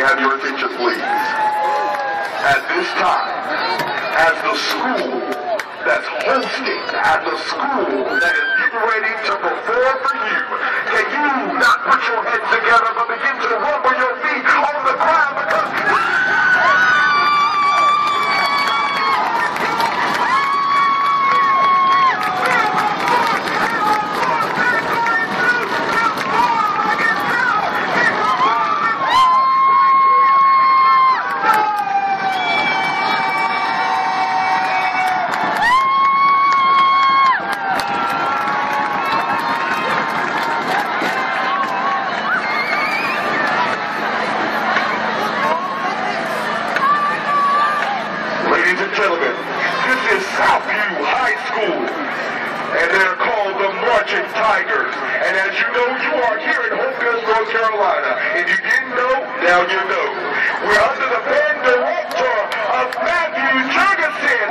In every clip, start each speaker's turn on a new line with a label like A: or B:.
A: have your attention, please? At this time, as the school that's hosting, as the school that is getting ready to perform for you, can you not put your heads together but begin to rumble your feet on the ground because... Ladies and gentlemen, this is Southview High School, and they're called the Marching Tigers. And as you know, you are here in Hopeville, North Carolina. If you didn't know, now you know. We're under the band director of Matthew Jurgensen.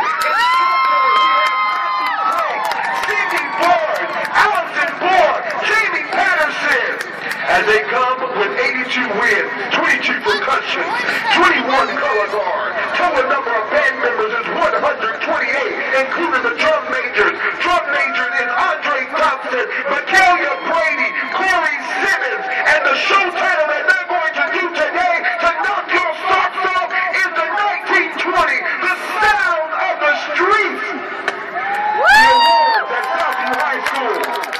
A: Cindy Ford, Allison Ford, Jamie Patterson. As they come with 82 wins, 22 percussion, 21 color guard. Total number of band members is 128, including the drum majors. Drum majors is Andre Thompson, Mikaela Brady, Corey Simmons, and the show title that they're going to do today to knock your socks off is the 1920, the sound of the streets. The awards at Southview High School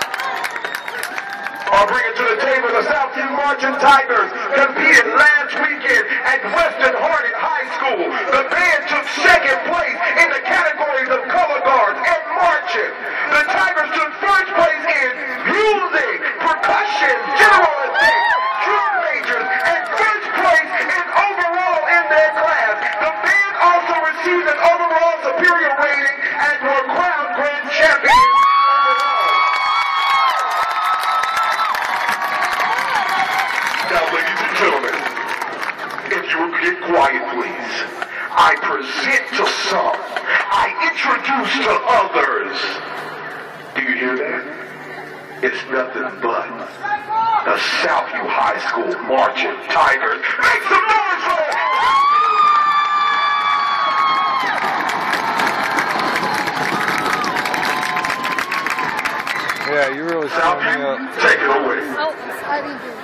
A: are bringing to the table the Southview Marching Tigers competed last weekend at Weston Harding High School. The band took second place in the categories of color guards and marching. The Tigers took first place in music, percussion, general effects, drum majors, and first place in overall in their class. The band also received an overall superior rating and were crowned grand champions. Now, ladies and gentlemen, if you would get quiet, please. I present to some, I introduce to others. Do you hear that? It's nothing but the Southview High School Marching Tigers. Make some noise for it!
B: Yeah, you really showed me up.
A: Southview, take it away.
C: Oh, I didn't do it.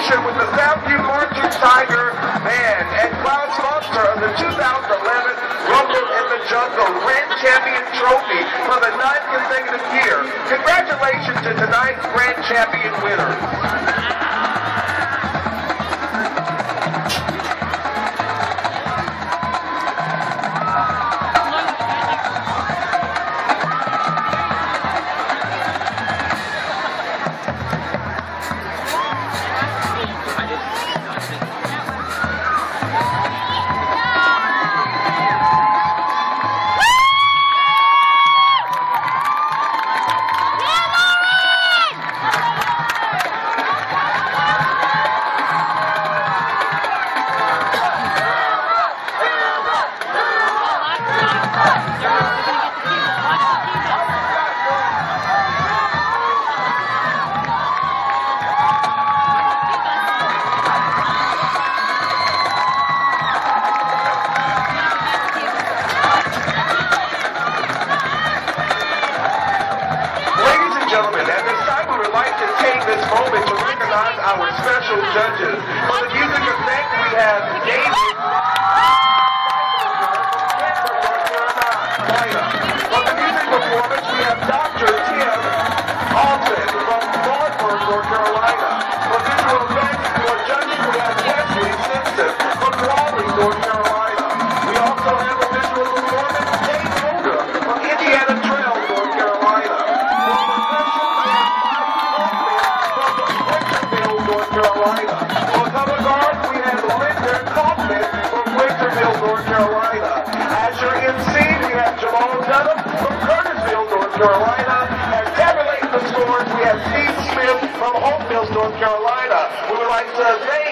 A: competition with the Southview Marching Tiger Band and proud sponsor of the 2011 Rumble in the Jungle Grand Champion Trophy for the 9th consecutive year. Congratulations to tonight's Grand Champion winners. Our special judges. On the music effect, we have David. On the music performance, we have Dr. Tim Alton from Norfolk, North Carolina. For visual effects, for judging, we have Wesley Simpson from Raleigh, North Carolina. We also have a visual performance, Dave Holder from Indiana Trail, North Carolina. For percussion, we have North Carolina. For color guard, we have Linda Kaufman from Winterville, North Carolina. As your MC, we have Jamal Dunham from Curtisville, North Carolina. And tabulating the scores, we have Steve Smith from Hope Mills, North Carolina. We would like to thank